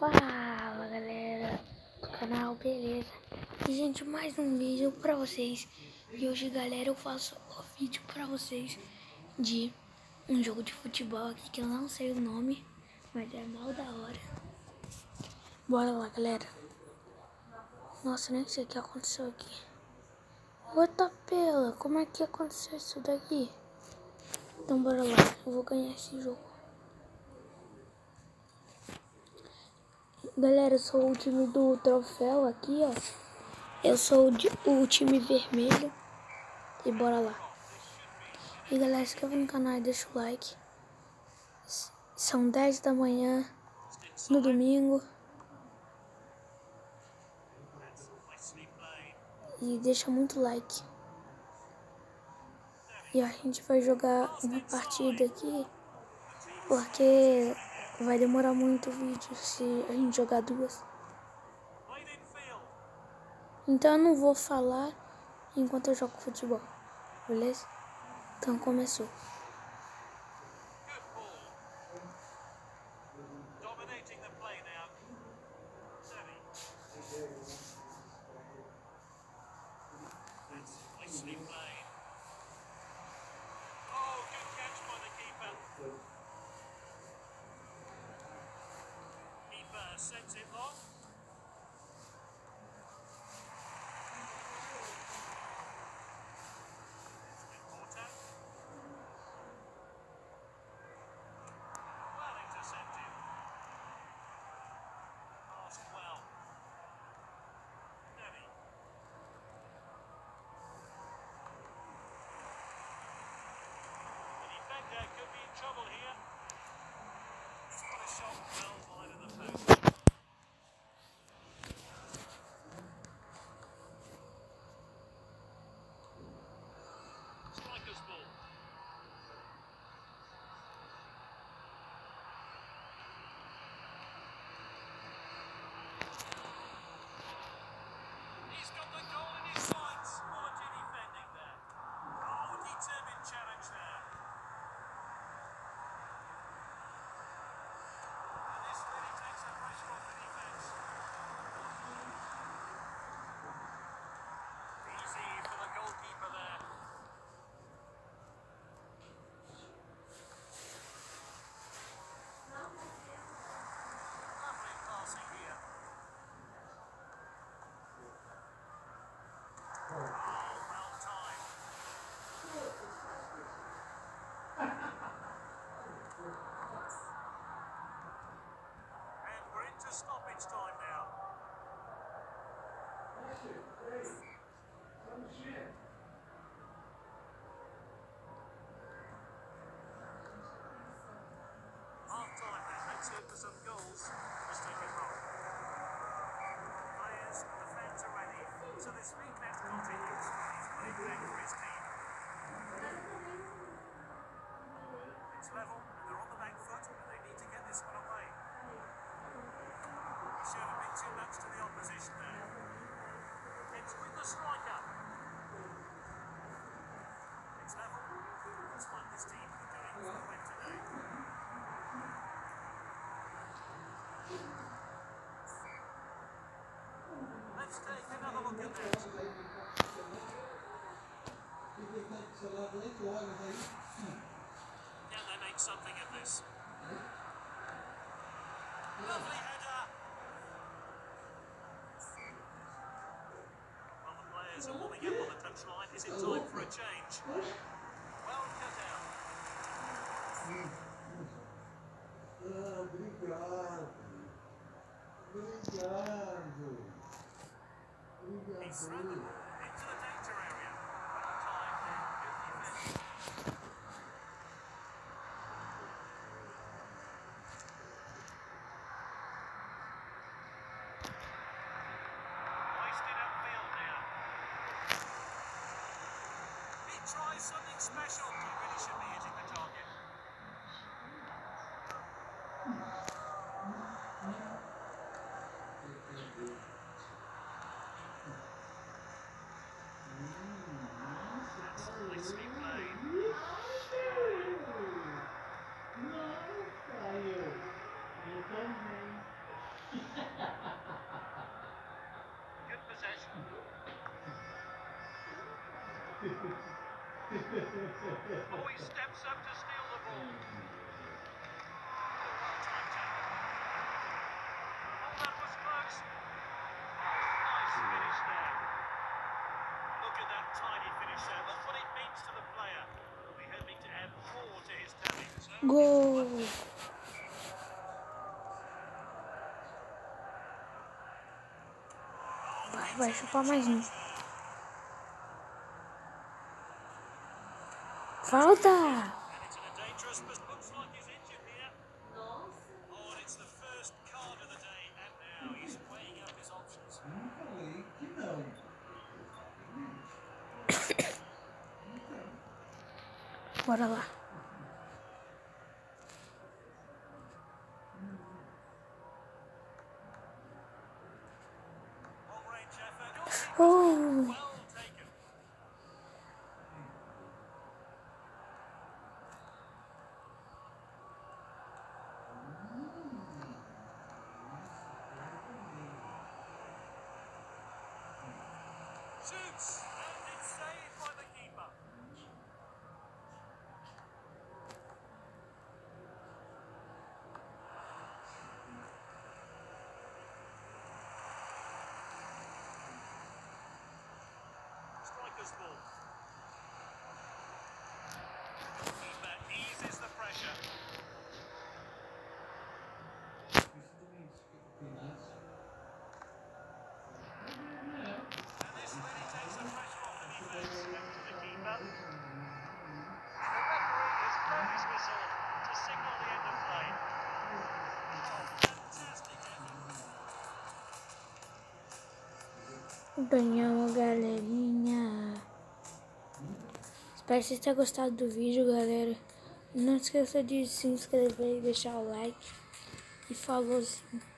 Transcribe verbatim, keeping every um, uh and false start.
Fala galera do canal, beleza? E gente, mais um vídeo pra vocês. E hoje galera, eu faço o vídeo pra vocês de um jogo de futebol aqui que eu não sei o nome, mas é mal da hora. Bora lá galera. Nossa, nem sei o que aconteceu aqui. Outra pela, como é que aconteceu isso daqui? Então bora lá, eu vou ganhar esse jogo. Galera, eu sou o time do troféu aqui, ó. Eu sou o, de, o time vermelho. E bora lá. E galera, se inscreva no canal e deixa o like. São dez da manhã no domingo. E deixa muito like. E a gente vai jogar uma partida aqui, porque vai demorar muito o vídeo se a gente jogar duas. Então eu não vou falar enquanto eu jogo futebol, beleza? Então começou. Sends it long. Important. Well intercepted. Passed well. Nevi. The defender could be in trouble here. He's got a shot well wide of the post. Stoppage time now. Half time then. Let's hope for some goals. Let's take it wrong. Players, the fans are ready. So this league match continues. He's winning back for his team. It's level and they're on the back foot and they need to get this one away. Showed a bit too much to the opposition there. It's with the striker. It's level. Looks like this team are going for the win today. Let's take another look at that. Can they make something of this? Lovely header. Well, the players are warming up on the touchline. Is it time for a change? Well cut out. He's thrown the ball into the danger area. Well timed and good defending. Try something special. He really should be hitting the target. That's nicely played. Oh, he steps up to steal the ball. Well-timed tackle. Oh, that was close. Nice finish there. Look at that tidy finish there. Look what it means to the player. We'll be hoping to add more to his tally. So Gol! Vai, vai chupar mais um. Falta! And it's in a dangerous position. Looks like he's injured here. Oh, and it's the first card of the day, and now he's weighing up his options. Bora lá. Long range effort. Oh! Well taken. Shoots, and it's saved by the keeper. Striker's ball. Keeper eases the pressure. And this really takes the pressure off the defence. Back to the keeper. The referee has blown his whistle to signal the end of play. Fantastic effort. Ganhamos, galerinha. Espero que vocês tenham gostado do vídeo, galera. Não esqueça de se inscrever e deixar o like. E falou sim.